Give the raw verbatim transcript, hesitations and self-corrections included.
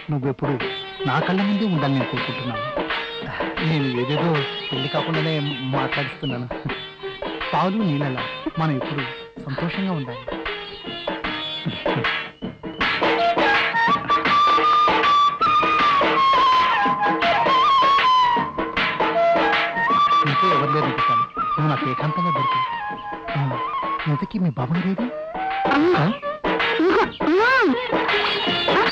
నువ్వెప్పుడు నా కళ్ళ ముందే ఉండాలని నేను కోరుకుంటున్నాను. నేను ఏదేదో పెళ్లి కాకుండానే మాట్లాడిస్తున్నాను. పాలు నీళ్ళలా మనం ఎప్పుడు సంతోషంగా ఉండాలి. ఇంట్లో ఎవరు లేదు అనుకుంటాను. నువ్వు నాకు ఏకాంతంగా దొరికావు. ఇంతకీ మీ బాబు లేదు?